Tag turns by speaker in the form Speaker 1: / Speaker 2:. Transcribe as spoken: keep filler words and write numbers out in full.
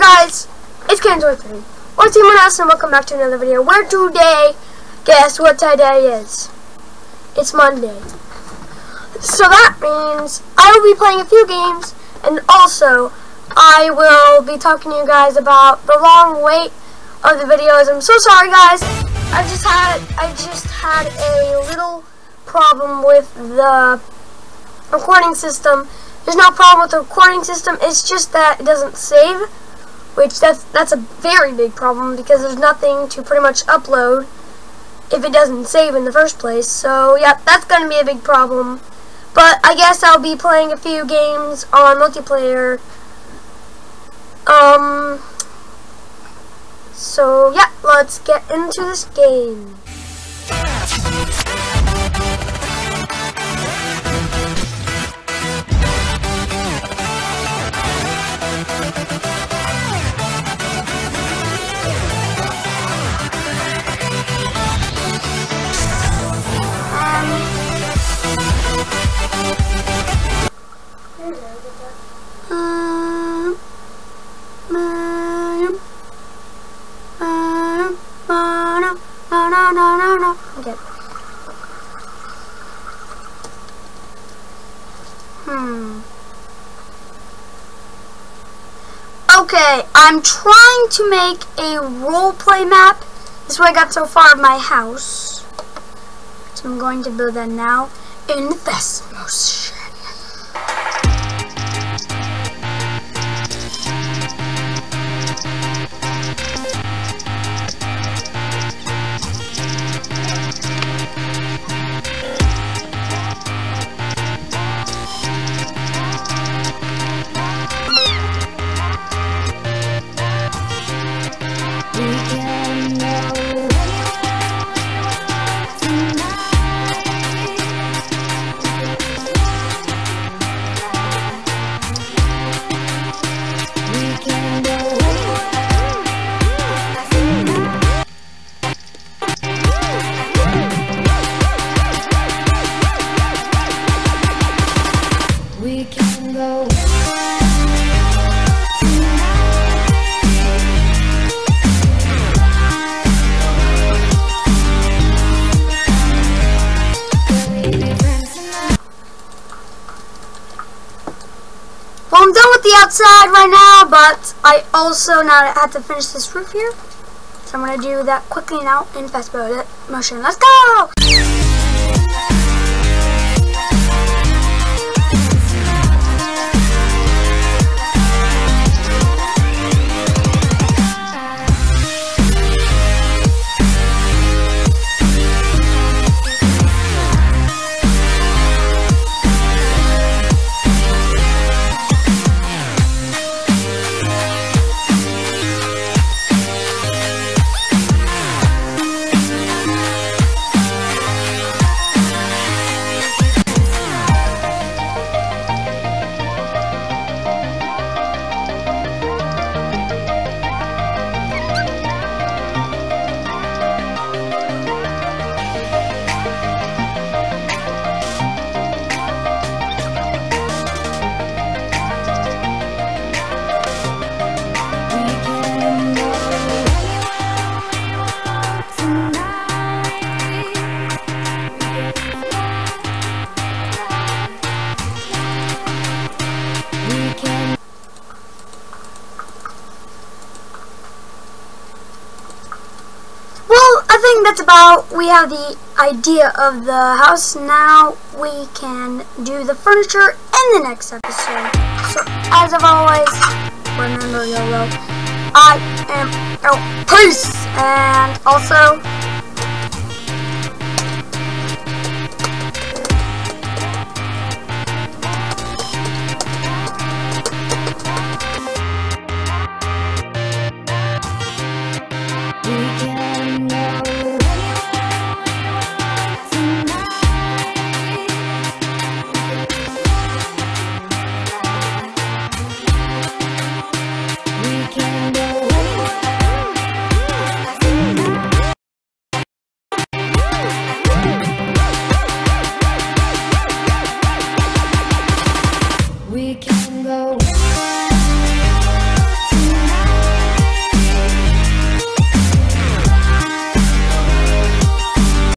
Speaker 1: guys? It's Kenzo three. What's your house and welcome back to another video where today, guess what today is? It's Monday. So that means I will be playing a few games, and also I will be talking to you guys about the long wait of the videos. I'm so sorry guys. I just had I just had a little problem with the recording system. There's no problem with the recording system, it's just that it doesn't save, which that's that's a very big problem because there's nothing to pretty much upload if it doesn't save in the first place. So yeah, that's gonna be a big problem. But I guess I'll be playing a few games on multiplayer. Um so yeah, let's get into this game. Okay. Hmm. Okay, I'm trying to make a roleplay map. This is what I got so far of my house. So I'm going to build that now in the fast motion. Well, I'm done with the outside right now, but I also now have to finish this roof here. So I'm going to do that quickly now in fast motion. Let's go! That's about, we have the idea of the house. Now we can do the furniture in the next episode. So as of always, remember YOLO, I am out. Peace! And also